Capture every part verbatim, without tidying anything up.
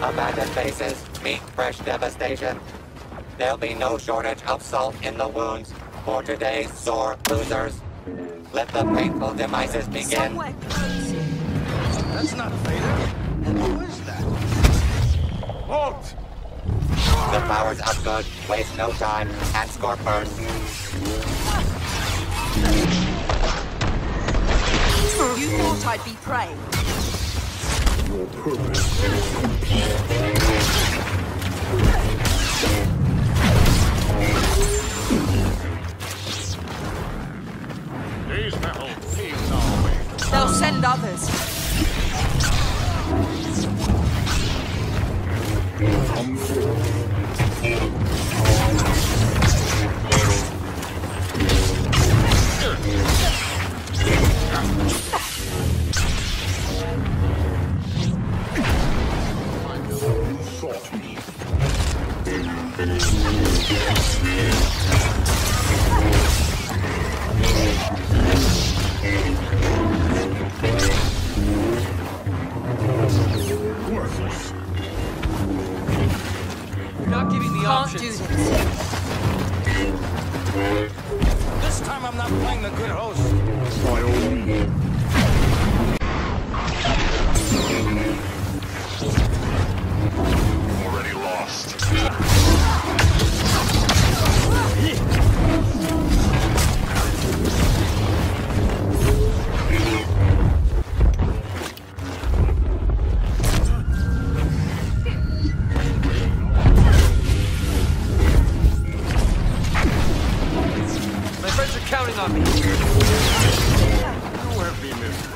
Abandoned bases meet fresh devastation. There'll be no shortage of salt in the wounds for today's sore losers. Let the painful demises begin. That's not Vader. Who is that? Halt! The powers of good waste no time and score first. You thought I'd be prey. Your purpose is complete. These metal thieves are waiting. They'll send others. Come forth. Worthless. You're not giving me Can't options. do this. This time I'm not playing the good host. By all means. Already lost. My friends are counting on me. Nowhere be missed.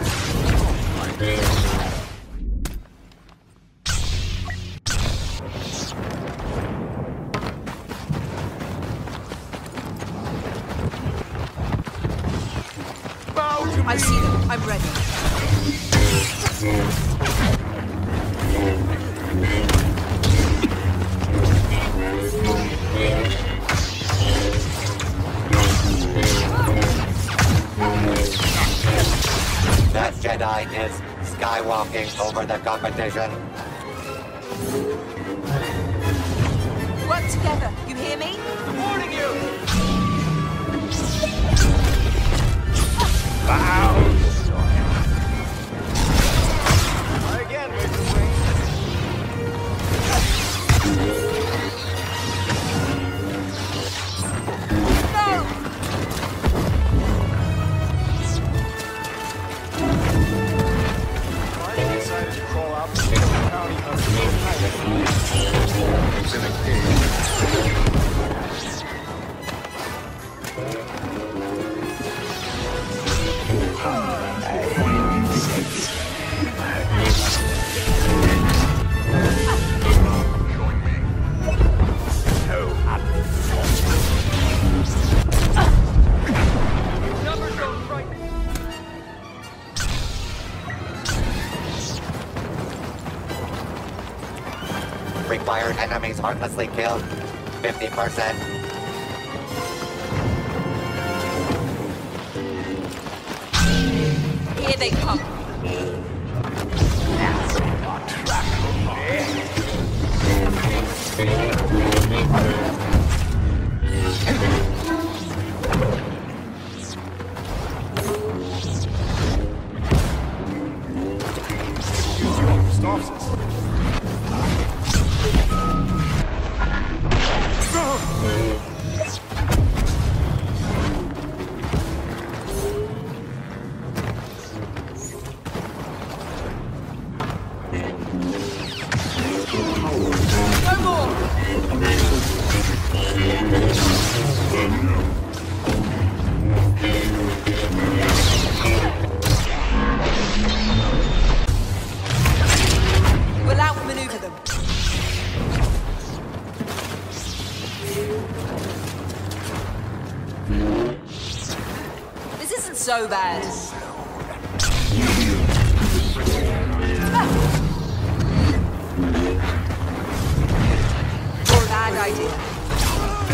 Bow to I me. see them. I'm ready. That Jedi is skywalking over the competition. Work together. You hear me? I'm warning you. Try again, Major Wayne. No! I decided to crawl out to the county of It's in a cage. Join me. numbers don't frighten me. Required enemies heartlessly killed. fifty percent. Here they come. Stops us. No more! We'll outmaneuver them. This isn't so bad. Bad idea.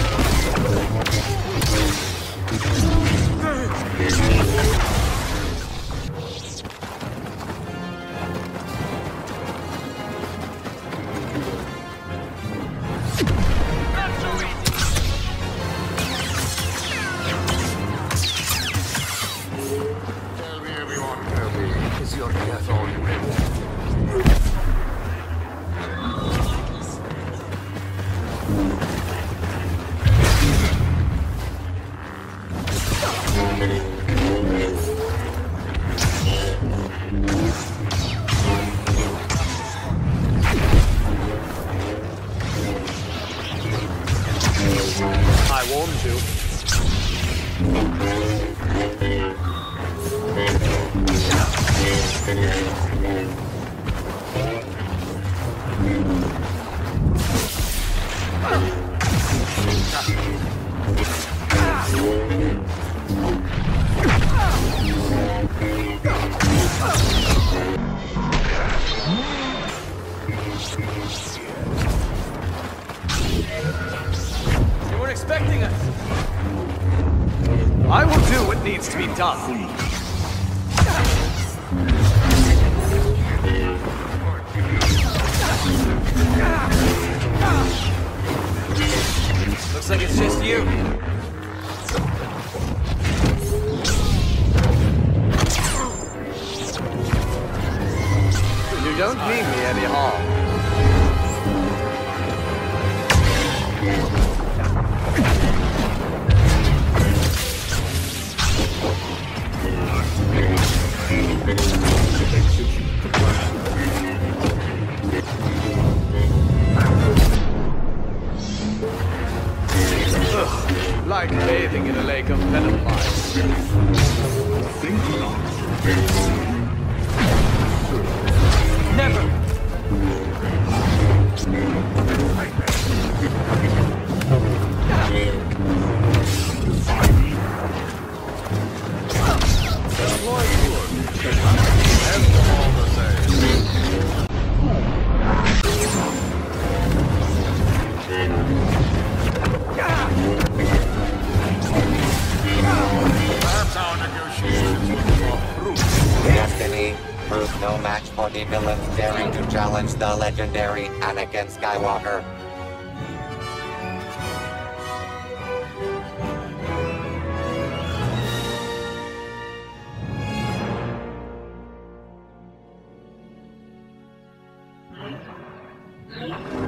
want to. They weren't expecting us. I will do what needs to be done. Looks like it's just you. You don't mean me any harm. Ugh, like bathing in a lake of venom flies. Think not. Never! That's our negotiations. Destiny proved no match for the villains daring to challenge the legendary Anakin Skywalker. Thank you.